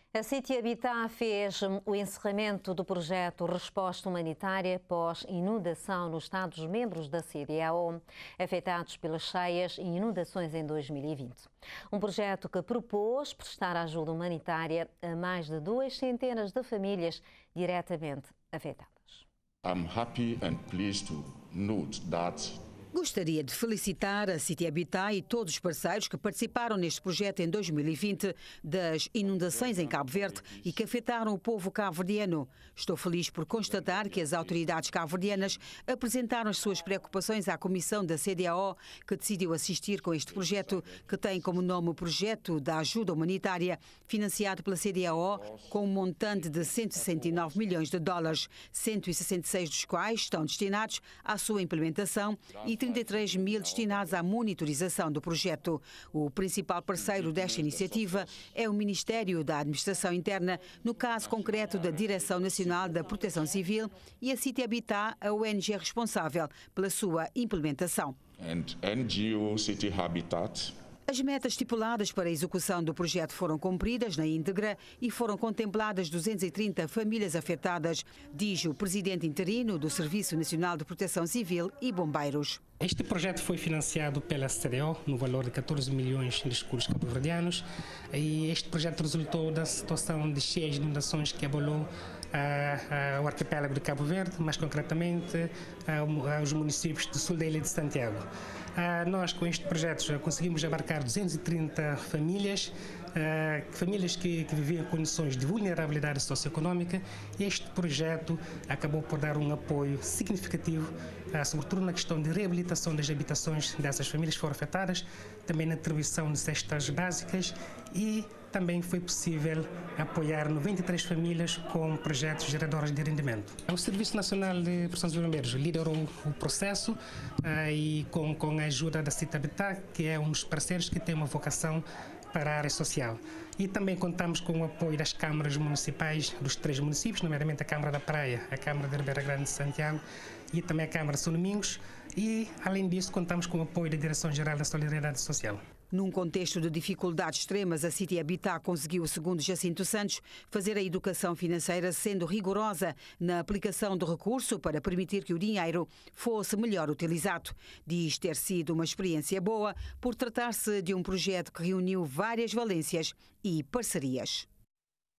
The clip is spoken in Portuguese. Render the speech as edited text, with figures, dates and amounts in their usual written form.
A City Habitat fez o encerramento do projeto Resposta Humanitária pós-inundação nos Estados-membros da CEDEAO, afetados pelas cheias e inundações em 2020. Um projeto que propôs prestar ajuda humanitária a mais de 200 de famílias diretamente afetadas. I'm happy and pleased to note that gostaria de felicitar a City Habitat e todos os parceiros que participaram neste projeto em 2020 das inundações em Cabo Verde e que afetaram o povo cabo-verdiano. Estou feliz por constatar que as autoridades cabo-verdianas apresentaram as suas preocupações à comissão da CEDEAO, que decidiu assistir com este projeto, que tem como nome o Projeto da Ajuda Humanitária, financiado pela CEDEAO com um montante de 169 milhões de dólares, 166 dos quais estão destinados à sua implementação e 33 mil destinados à monitorização do projeto. O principal parceiro desta iniciativa é o Ministério da Administração Interna, no caso concreto da Direção Nacional da Proteção Civil, e a City Habitat, a ONG responsável pela sua implementação. and NGO City Habitat. As metas estipuladas para a execução do projeto foram cumpridas na íntegra e foram contempladas 230 famílias afetadas, diz o presidente interino do Serviço Nacional de Proteção Civil e Bombeiros. Este projeto foi financiado pela CEDEAO no valor de 14 milhões de escudos cabo-verdianos e este projeto resultou da situação de cheias e inundações que abalou o arquipélago de Cabo Verde, mais concretamente os municípios do sul da ilha de Santiago. Nós, com este projeto, já conseguimos abarcar 230 famílias, famílias que viviam em condições de vulnerabilidade socioeconómica, e este projeto acabou por dar um apoio significativo, sobretudo na questão de reabilitação das habitações dessas famílias que foram afetadas, também na distribuição de cestas básicas, e também foi possível apoiar 93 famílias com projetos geradores de rendimento. O Serviço Nacional de Proteção Civil e Bombeiros liderou o processo e com a ajuda da City Habitat, que é um dos parceiros que tem uma vocação para a área social. E também contamos com o apoio das câmaras municipais dos 3 municípios, nomeadamente a Câmara da Praia, a Câmara de Ribeira Grande de Santiago e também a Câmara de São Domingos. E, além disso, contamos com o apoio da Direção-Geral da Solidariedade Social. Num contexto de dificuldades extremas, a City Habitat conseguiu, segundo Jacinto Santos, fazer a educação financeira sendo rigorosa na aplicação do recurso para permitir que o dinheiro fosse melhor utilizado. Diz ter sido uma experiência boa por tratar-se de um projeto que reuniu várias valências e parcerias.